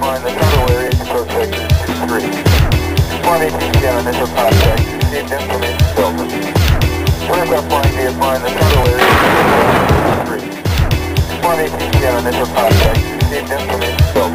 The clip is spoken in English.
find the total area control sector 2-3. Respond ATC on initial contact. Received information Delta. Aircraft flying via find the total area control sector 2-3. Respond ATC on initial contact. Received information Delta.